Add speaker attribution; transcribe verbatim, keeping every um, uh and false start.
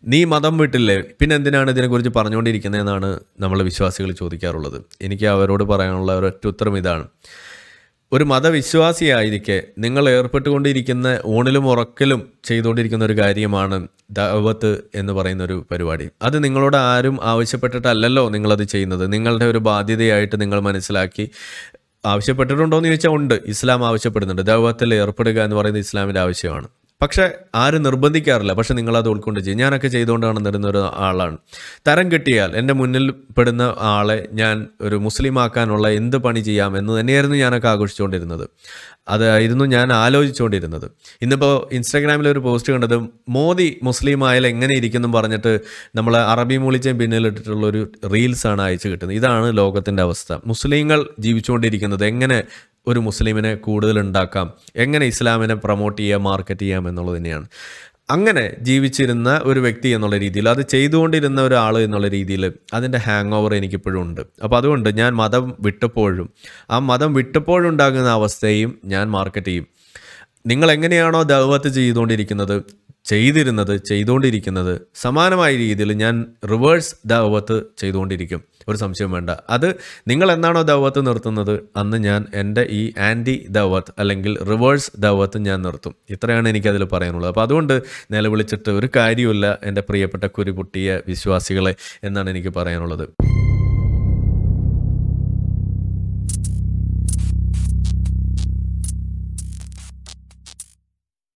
Speaker 1: നീ മതം വിട്ടില്ലേ, പിന്നെ എന്തിനാണ് ഇതിനെക്കുറിച്ച് പറഞ്ഞുകൊണ്ടിരിക്കുന്നതെന്നാണ് നമ്മളെ വിശ്വാസികൾ ചോദിക്കാറുള്ളത്. എനിക്ക് അവരോട് പറയാനുള്ള ഒരൊറ്റ ഉത്തരം ഇതാണ്. ഒരു മതവിശ്വാസിയായിരിക്കെ നിങ്ങൾ ഏർപ്പെട്ടുകൊണ്ടിരിക്കുന്ന ഊണിലും ഉറക്കലും ചെയ്തുകൊണ്ടിരിക്കുന്ന ഒരു കാര്യമാണ് ദഅവത്ത് എന്ന് പറയുന്നൊരു പരിപാടി. അത് നിങ്ങളോട് ആരും ആവശ്യപ്പെട്ടിട്ടല്ലല്ലോ നിങ്ങളത് ചെയ്യുന്നത്. നിങ്ങളുടെ ഒരു ബാധ്യതയായിട്ട് നിങ്ങൾ മനസ്സിലാക്കി. ആവശ്യപ്പെട്ടിട്ടുണ്ടോ എന്ന് ചോദിച്ചാൽ ഉണ്ട്, ഇസ്ലാം ആവശ്യപ്പെടുന്നുണ്ട്. ദഅവത്തിൽ ഏർപ്പെടുക എന്ന് പറയുന്നത് ഇസ്ലാമിൻ്റെ ആവശ്യമാണ്. പക്ഷേ ആരും നിർബന്ധിക്കാറില്ല. പക്ഷെ നിങ്ങളത് ഉൾക്കൊണ്ട് ചെയ്യും. ഞാനൊക്കെ ചെയ്തുകൊണ്ടാണ് നിരുന്ന ഒരു ആളാണ്. തരം കിട്ടിയാൽ എൻ്റെ മുന്നിൽ പെടുന്ന ആളെ ഞാൻ ഒരു മുസ്ലിം ആക്കാനുള്ള എന്ത് പണി ചെയ്യാം എന്ന് തന്നെയായിരുന്നു ഞാനൊക്കെ ആഘോഷിച്ചുകൊണ്ടിരുന്നത്. അതായിരുന്നു ഞാൻ ആലോചിച്ചുകൊണ്ടിരുന്നത്. ഇന്നിപ്പോൾ ഇൻസ്റ്റാഗ്രാമിൽ ഒരു പോസ്റ്റ് കണ്ടത്, മോദി മുസ്ലിം ആയാൽ എങ്ങനെ ഇരിക്കുന്നു പറഞ്ഞിട്ട് നമ്മൾ അറബി മൂളിച്ചയും പിന്നിലിട്ടിട്ടുള്ളൊരു റീൽസാണ് അയച്ചു കിട്ടുന്നത്. ഇതാണ് ലോകത്തിൻ്റെ അവസ്ഥ. മുസ്ലിങ്ങൾ ജീവിച്ചുകൊണ്ടിരിക്കുന്നത് എങ്ങനെ ഒരു മുസ്ലിമിനെ കൂടുതൽ ഉണ്ടാക്കാം, എങ്ങനെ ഇസ്ലാമിനെ പ്രൊമോട്ട് ചെയ്യാം, മാർക്കറ്റ് ചെയ്യാം എന്നുള്ളത് തന്നെയാണ്. അങ്ങനെ ജീവിച്ചിരുന്ന ഒരു വ്യക്തി എന്നുള്ള രീതിയിൽ, അത് ചെയ്തുകൊണ്ടിരുന്ന ഒരാൾ എന്നുള്ള രീതിയിൽ അതിൻ്റെ ഹാങ് ഓവർ എനിക്കിപ്പോഴും ഉണ്ട്. അപ്പോൾ അതുകൊണ്ട് ഞാൻ മതം വിട്ടപ്പോഴും ആ മതം വിട്ടപ്പോഴുണ്ടാകുന്ന അവസ്ഥയും ഞാൻ മാർക്കറ്റ് ചെയ്യും. നിങ്ങൾ എങ്ങനെയാണോ ദഅവത്ത് ചെയ്തുകൊണ്ടിരിക്കുന്നത്, ചെയ്തിരുന്നത്, ചെയ്തുകൊണ്ടിരിക്കുന്നത്, സമാനമായ രീതിയിൽ ഞാൻ റിവേഴ്സ് ദഅവത്ത് ചെയ്തുകൊണ്ടിരിക്കും. ഒരു സംശയം വേണ്ട. അത് നിങ്ങൾ എന്നാണോ ദഅവത്ത് നിർത്തുന്നത്, അന്ന് ഞാൻ എൻ്റെ ഈ ആൻറ്റി ദഅവത്ത് അല്ലെങ്കിൽ റിവേഴ്സ് ദഅവത്ത് ഞാൻ നിർത്തും. ഇത്രയാണ് എനിക്കതിൽ പറയാനുള്ളത്. അപ്പോൾ അതുകൊണ്ട് നിലവിളിച്ചിട്ട് ഒരു കാര്യമില്ല എൻ്റെ പ്രിയപ്പെട്ട കുരുപൊട്ടിയ വിശ്വാസികളെ എന്നാണ് എനിക്ക് പറയാനുള്ളത്.